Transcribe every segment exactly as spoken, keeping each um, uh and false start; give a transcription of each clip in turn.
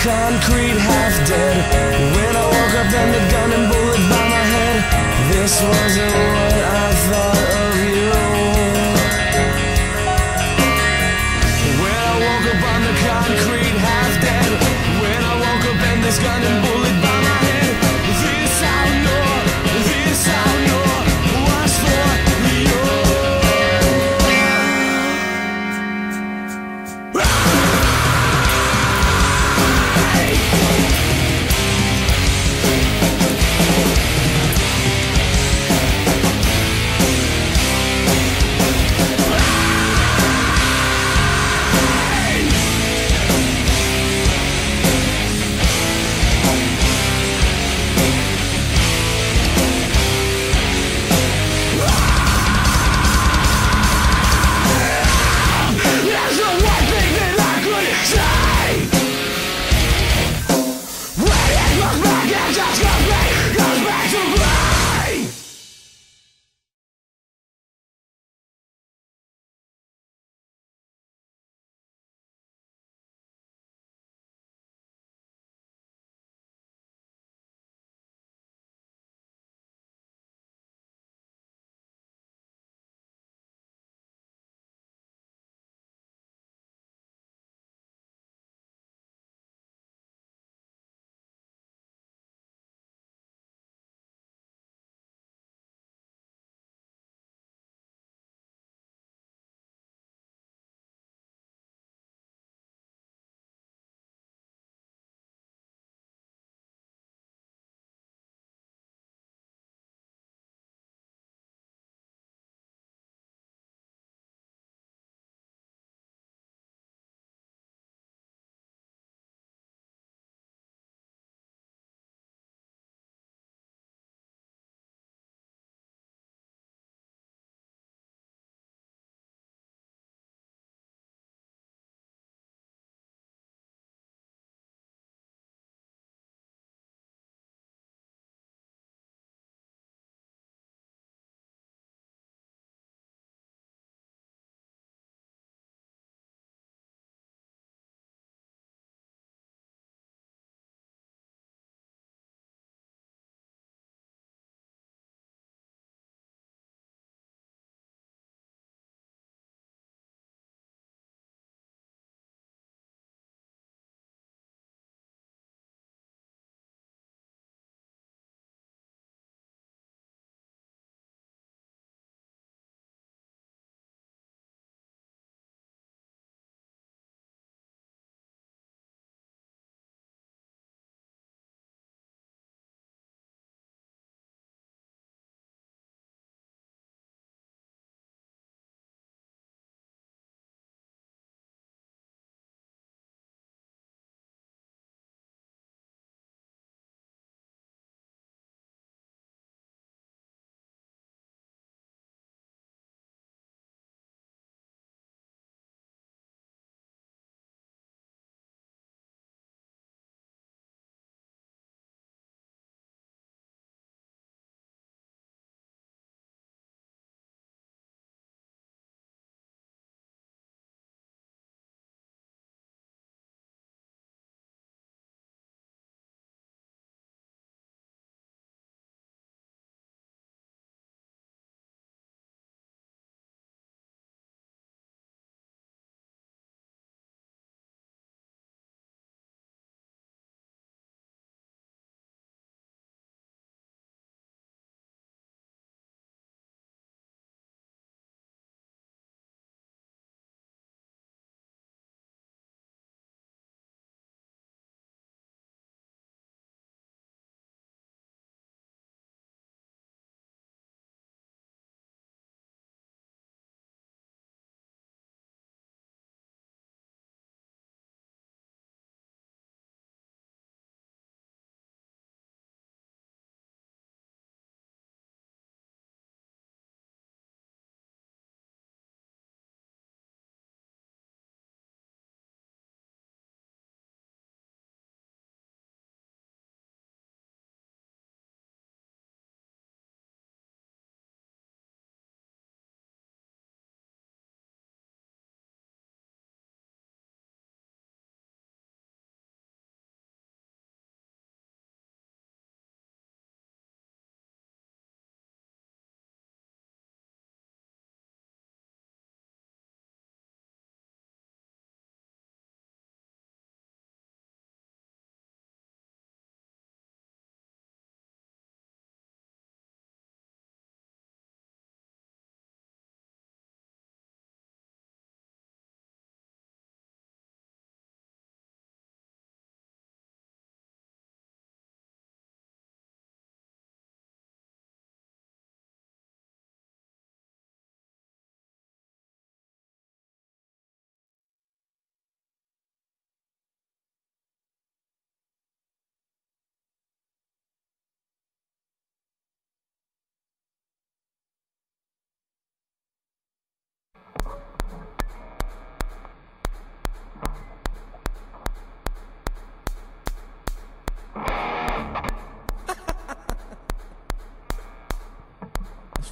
concrete, half dead. When I woke up and the gun and bullet by my head, this wasn't what I thought of you. When I woke up on the concrete, half dead. When I woke up and this gun and bullet by my head, this I know, this I know was for you.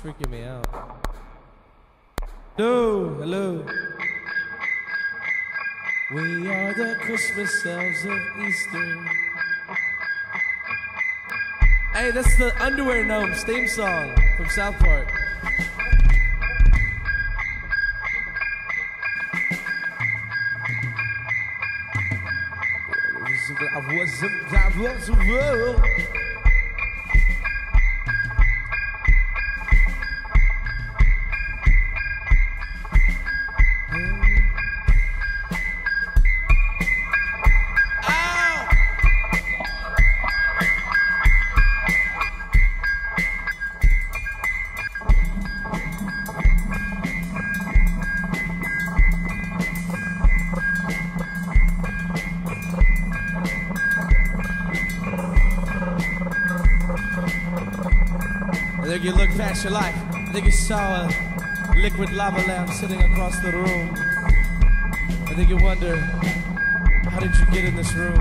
freaking me out. Hello, hello. We are the Christmas elves of Easter. Hey, that's the Underwear Gnomes theme song from South Park. I was a, I was a world. I think you look past your life. I think you saw a liquid lava lamp sitting across the room. I think you wonder, how did you get in this room?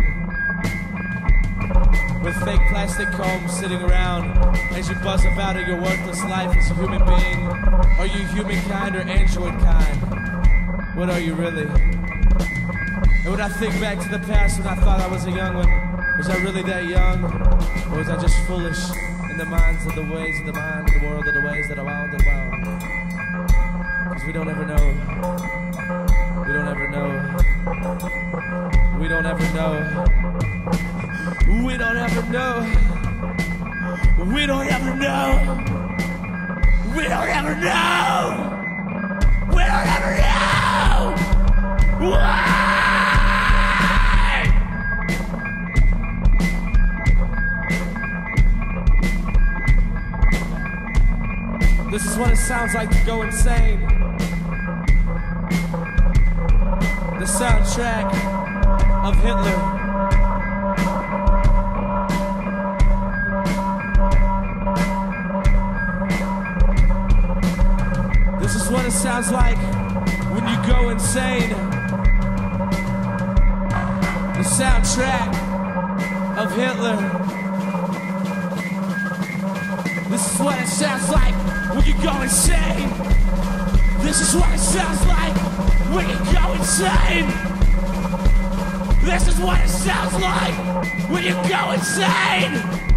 With fake plastic combs sitting around as you buzz about in your worthless life as a human being. Are you humankind or android kind? What are you really? And when I think back to the past when I thought I was a young one, was I really that young? Or was I just foolish? In the minds of the ways of the mind of the world of the ways that are wound and wound. Because we don't ever know. We don't ever know. We don't ever know. We don't ever know. We don't ever know. We don't ever know. We don't ever know. Why? This is what it sounds like to go insane. The soundtrack of Hitler. This is what it sounds like when you go insane. The soundtrack of Hitler. This is what it sounds like when you go insane. This is what it sounds like when you go insane. This is what it sounds like when you go insane.